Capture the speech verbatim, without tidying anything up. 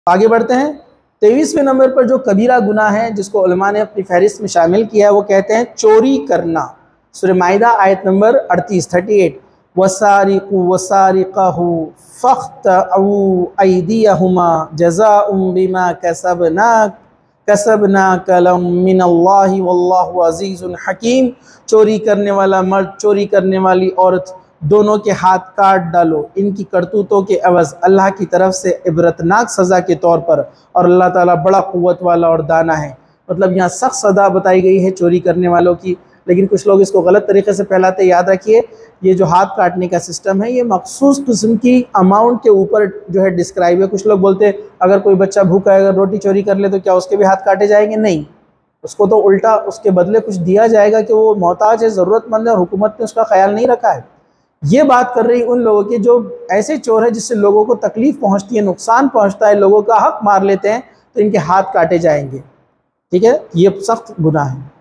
आगे बढ़ते हैं। तेईसवें नंबर पर जो कबीरा गुनाह है जिसको उलमा ने अपनी फहरिस्त में शामिल किया है वो कहते हैं चोरी करना। सूरह माइदा आयत नंबर अड़तीस थर्टी एट, वसारिकु वसारिकहु फख्तउ अयदियहुमा जज़ाउम बिमा कसबना कसबना कलम मिनल्लाहि वल्लाहु अज़ीज़ुन हकीम। चोरी करने वाला मर्द, चोरी करने वाली औरत, दोनों के हाथ काट डालो, इनकी करतूतों के अवज़ अल्लाह की तरफ से इबरतनाक सज़ा के तौर पर, और अल्लाह ताला बड़ा क़ुव्वत वाला और दाना है। मतलब यहाँ सख्त सज़ा बताई गई है चोरी करने वालों की, लेकिन कुछ लोग इसको गलत तरीके से फैलाते। याद रखिए, ये जो हाथ काटने का सिस्टम है ये मखसूस किस्म की अमाउंट के ऊपर जो है डिस्क्राइब है। कुछ लोग बोलते हैं अगर कोई बच्चा भूखा है, अगर रोटी चोरी कर ले तो क्या उसके भी हाथ काटे जाएंगे? नहीं, उसको तो उल्टा उसके बदले कुछ दिया जाएगा कि वो मोहताज है, ज़रूरतमंद है, और हुकूमत ने उसका ख्याल नहीं रखा है। ये बात कर रही उन लोगों की जो ऐसे चोर है जिससे लोगों को तकलीफ़ पहुंचती है, नुकसान पहुंचता है, लोगों का हक मार लेते हैं, तो इनके हाथ काटे जाएंगे। ठीक है, ये सख्त गुनाह है।